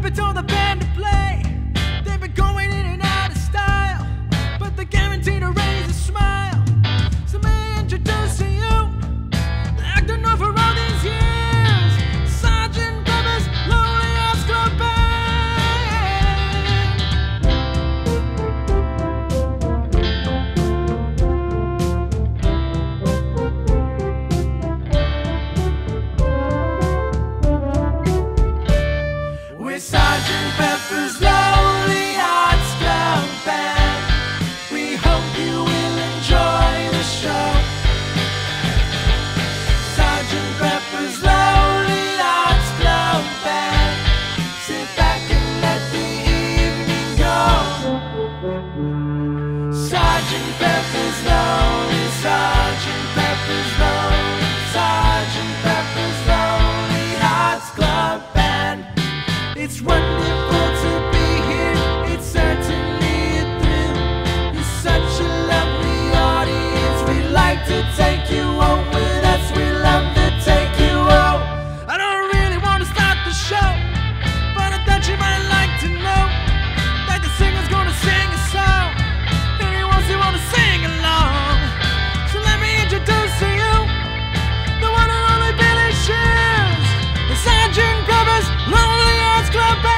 Puppet told the band to play. They've been going in and out of style, but they're guaranteed to raise a smile. So may I introduce to you the actor known for all these years, Sergeant Pepper's Lonely Hearts Club Band. We're Sergeant Pepper's Lonely Hearts Club Band. We hope you will enjoy the show. Sergeant Pepper's Lonely Hearts Club Band. Sit back and let the evening go. Sergeant Pepper's Lonely, Sergeant Pepper's Lonely, Sergeant Pepper's Lonely Hearts Club Band. It's wonderful to be here, it's certainly a thrill. You're such a lovely audience, we'd like to take you home with us, we love to take you home. I don't really want to start the show, but I thought you might like to know that the singer's gonna sing a song, and he wants you all to sing along. So let me introduce to you the one and only Billy Shears, the Sergeant Pepper's Lonely Hearts Club Band.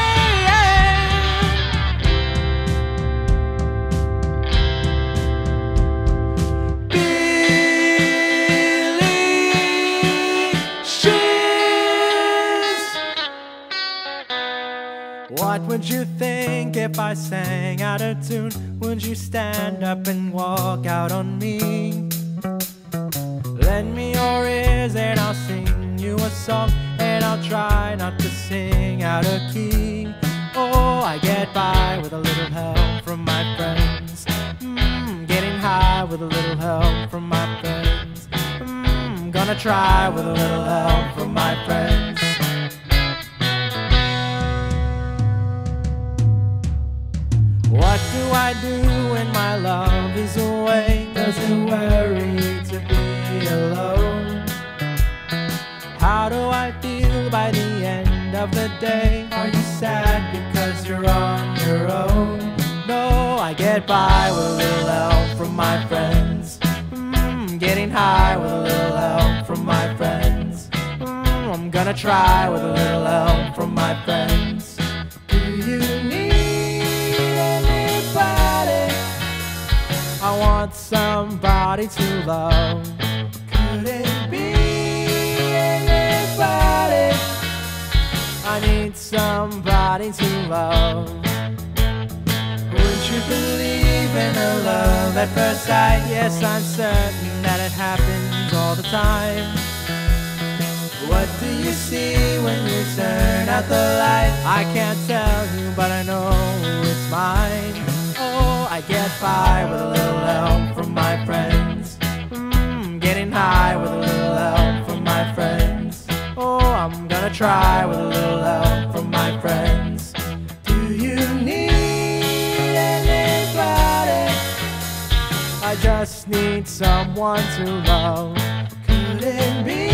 Billy Shears. What would you think if I sang out of tune? Would you stand up and walk out on me? Lend me your ears and I'll sing you a song, and I'll try not to sing out of key. Oh, I get by with a little help from my friends. Getting high with a little help from my friends. Gonna try with a little help from my friends. What do I do when my love is away? Does it worry to be alone? How do I feel by the end of the day? Are you sad because you're on your own? No, I get by with a little help from my friends. Getting high with a little help from my friends. I'm gonna try with a little help from my friends. Do you need anybody? I want somebody to love. Could it be anybody? I need somebody to love. Would you believe in a love at first sight? Yes, I'm certain that it happens all the time. What do you see when you turn out the light? I can't tell you, but I know it's mine. Oh, I get by with a little help from my friends. Getting high with a little help from my friends. Oh, I'm gonna try with a little help from my friends. Do you need anybody? I just need someone to love. Could it be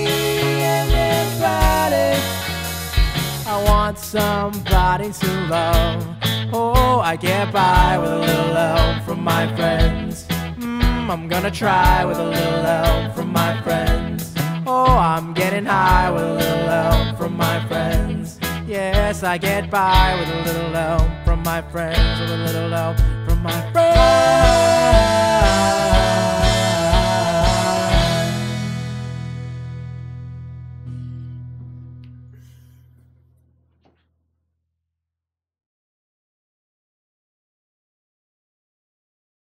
anybody? I want somebody to love. Oh, I get by with a little help from my friends. I'm gonna try with a little help from my friends. Oh, I'm getting high with a little help from my friends. Yes, I get by with a little help from my friends, with a little help from my friends.